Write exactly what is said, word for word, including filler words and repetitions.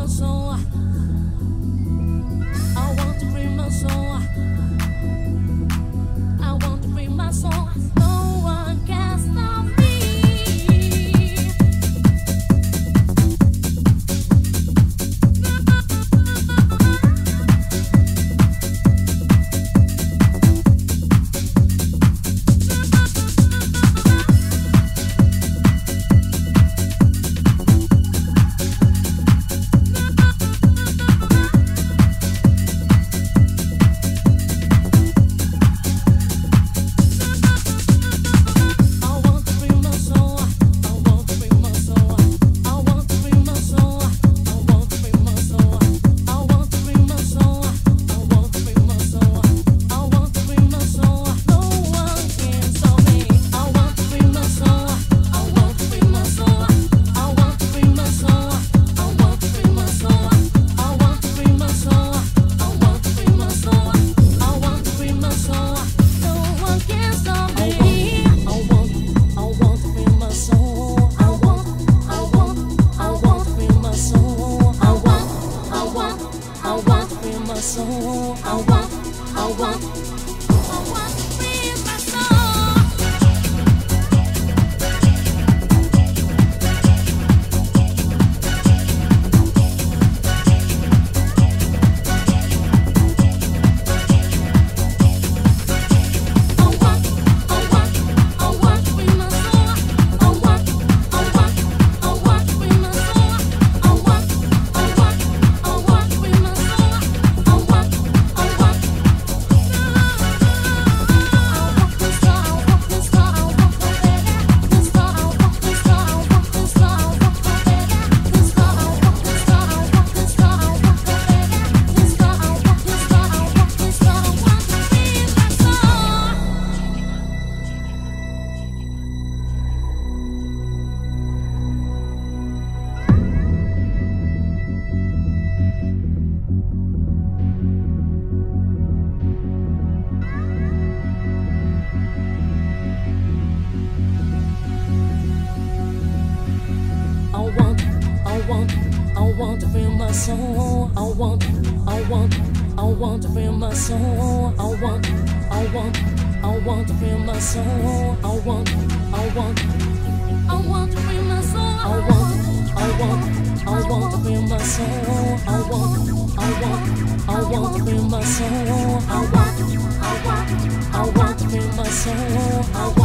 my soul. I want to free my soul. I want to free my soul. No one can stop me. Soul, I want, I want, I want to free my soul. I want, I want, I want to free my soul. I want, I want, I want to free my soul. I want, I want, I want to free my soul. I want, I want. I want to feel my soul. I want, I want, I want to feel my soul. I want, I want, I want to feel my soul. I want, I want, I want to feel my soul. I want, I want, I want to feel my soul. I want, I want, I want to feel my soul. I want, I want, I want to feel my soul. I want.